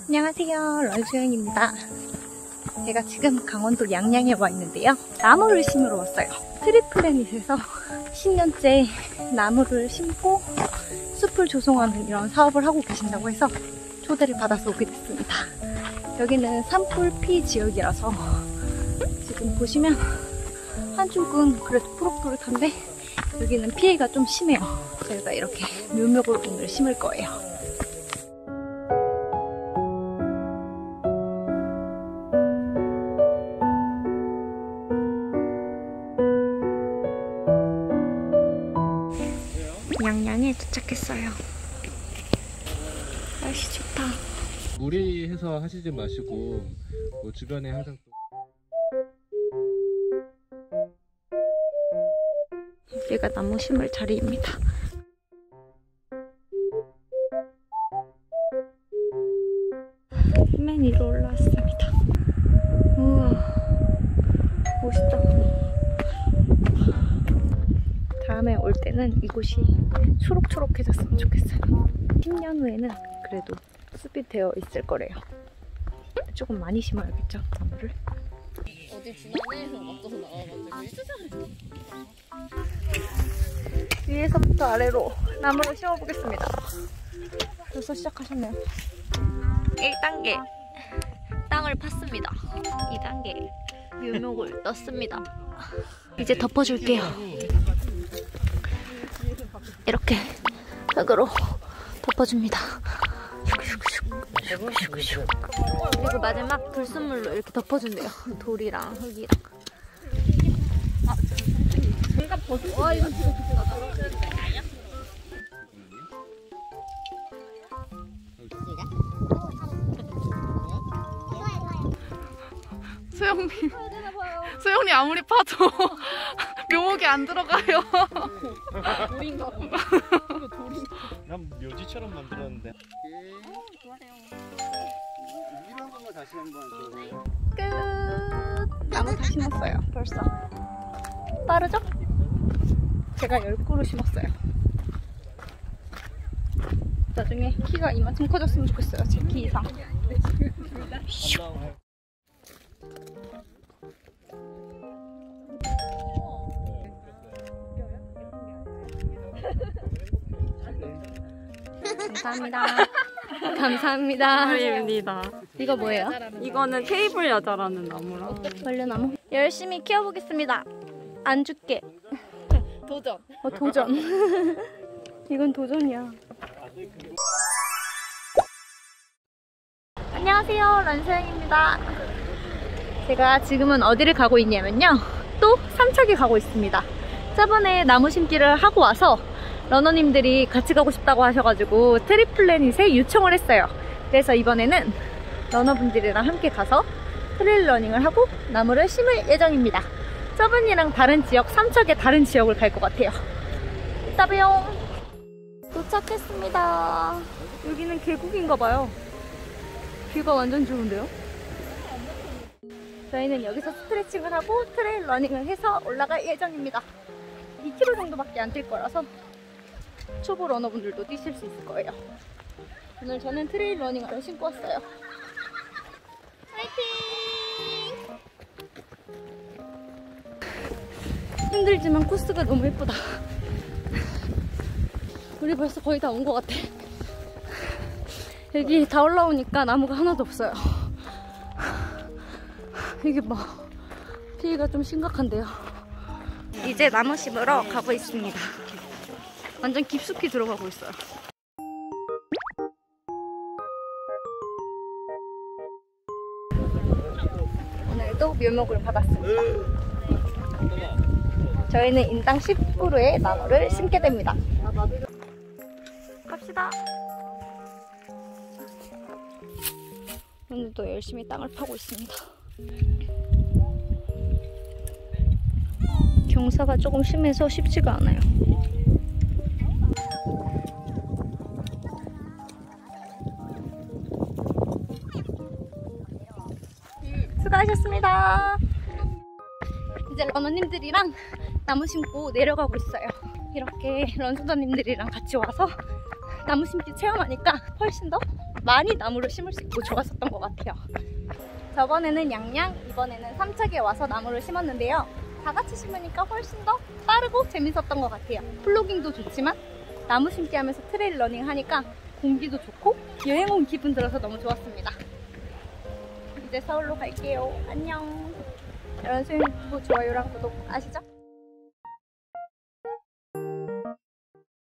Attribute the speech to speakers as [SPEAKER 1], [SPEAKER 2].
[SPEAKER 1] 안녕하세요, 런수영입니다. 제가 지금 강원도 양양에 와 있는데요. 나무를 심으러 왔어요. 트리플래닛에서 10년째 나무를 심고 숲을 조성하는 이런 사업을 하고 계신다고 해서 초대를 받아서 오게 됐습니다. 여기는 산불 피 지역이라서 지금 보시면 한쪽은 그래도 푸릇푸릇한데 여기는 피해가 좀 심해요. 저희가 이렇게 묘목을 오늘 심을 거예요. 양양에 도착했어요. 날씨 좋다.
[SPEAKER 2] 무리해서 하시지 마시고 뭐 주변에 항상
[SPEAKER 1] 여기가 나무 심을 자리입니다. 맨 위로 올라왔습니다. 우와, 멋있다. 다음에 올 때는 이곳이 초록초록해졌으면 좋겠어요. 10년 후에는 그래도 숲이 되어 있을 거래요. 조금 많이 심어야겠죠, 나무를.
[SPEAKER 3] 어디 지나내에서 맞춰서 나와가지고
[SPEAKER 1] 위에서부터 아래로 나무를 심어보겠습니다. 벌써 시작하셨네요. 1단계 땅을 팠습니다. 2단계 묘목을 넣습니다. 이제 덮어줄게요. 이렇게 흙으로 덮어줍니다. 그리고 마지막 불순물로 이렇게 덮어준대요. 돌이랑 흙이랑. 와, 이거 진짜 좋다.
[SPEAKER 3] 소영님 아무리 파도 묘목이 안 들어가요. 돌인가 봐.
[SPEAKER 2] 난 묘지처럼 만들었는데.
[SPEAKER 4] 이런 거 다시 한번.
[SPEAKER 1] 끝! 나무 다 심었어요, 벌써. 빠르죠? 제가 10그루 심었어요. 나중에 키가 이만큼 커졌으면 좋겠어요, 제 키 이상. 감사합니다. 감사합니다.
[SPEAKER 3] 아닙니다.
[SPEAKER 1] 이거 뭐예요?
[SPEAKER 3] 이거는 테이블 야자라는 나무랑
[SPEAKER 1] 벌레나무. 열심히 키워보겠습니다. 안 죽게.
[SPEAKER 3] 도전.
[SPEAKER 1] 도전. 이건 도전이야. 안녕하세요, 런수영입니다. 제가 지금은 어디를 가고 있냐면요, 또 삼척에 가고 있습니다. 저번에 나무 심기를 하고 와서 러너님들이 같이 가고 싶다고 하셔가지고 트리플래닛에 요청을 했어요. 그래서 이번에는 러너분들이랑 함께 가서 트레일 러닝을 하고 나무를 심을 예정입니다. 저번이랑 다른 지역, 삼척의 다른 지역을 갈 것 같아요. 이따 봬요. 도착했습니다. 여기는 계곡인가봐요. 뷰가 완전 좋은데요? 저희는 여기서 스트레칭을 하고 트레일 러닝을 해서 올라갈 예정입니다. 2km 정도밖에 안 뛸 거라서 초보 러너분들도 뛰실 수 있을 거예요. 오늘 저는 트레일 러닝화를 신고 왔어요. 화이팅! 힘들지만 코스가 너무 예쁘다. 우리 벌써 거의 다 온 것 같아. 여기 다 올라오니까 나무가 하나도 없어요. 이게 뭐 피해가 좀 심각한데요. 이제 나무 심으러 가고 있습니다. 완전 깊숙이 들어가고 있어요. 오늘도 묘목을 받았습니다. 저희는 인당 10그루의 나무를 심게 됩니다. 갑시다. 오늘도 열심히 땅을 파고 있습니다. 경사가 조금 심해서 쉽지가 않아요. 수고하셨습니다. 이제 러너님들이랑 나무 심고 내려가고 있어요. 이렇게 런수더님들이랑 같이 와서 나무 심기 체험하니까 훨씬 더 많이 나무를 심을 수 있고 좋았었던 것 같아요. 저번에는 양양, 이번에는 삼척에 와서 나무를 심었는데요. 다 같이 심으니까 훨씬 더 빠르고 재밌었던 것 같아요. 플로깅도 좋지만 나무 심기 하면서 트레일 러닝 하니까 공기도 좋고 여행 온 기분 들어서 너무 좋았습니다. 이제 서울로 갈게요. 안녕. 여러분, 소영 유튜브 좋아요랑 구독 아시죠?